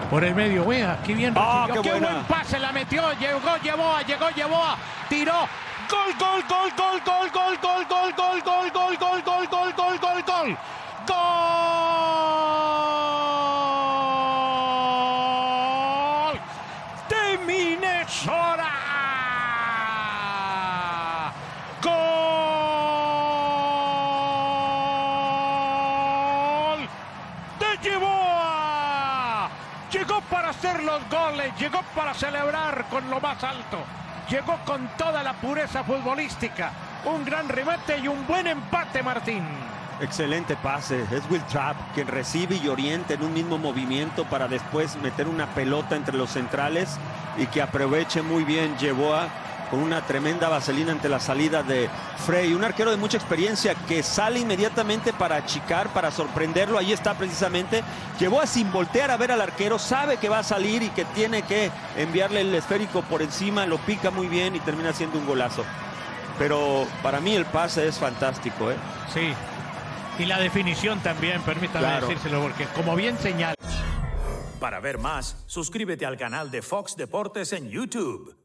Por el medio, vea, qué bien recibió, qué qué buen pase la metió, llegó Yeboah, tiró, gol, gol, gol, gol, gol, gol, gol, gol, gol, gol, gol, gol, gol, gol, gol, gol, gol, gol de Minnesota, gol de Yeboah. Llegó para hacer los goles, llegó para celebrar con lo más alto, llegó con toda la pureza futbolística, un gran remate y un buen empate, Martín. Excelente pase, es Will Trapp quien recibe y orienta en un mismo movimiento para después meter una pelota entre los centrales y que aproveche muy bien Yeboah con una tremenda vaselina ante la salida de Frey, un arquero de mucha experiencia que sale inmediatamente para achicar, para sorprenderlo. Ahí está precisamente Yeboah sin voltear a ver al arquero, sabe que va a salir y que tiene que enviarle el esférico por encima, lo pica muy bien y termina siendo un golazo. Pero para mí el pase es fantástico, ¿eh? Sí, y la definición también, permítame decírselo, porque como bien señala. Para ver más, suscríbete al canal de Fox Deportes en YouTube.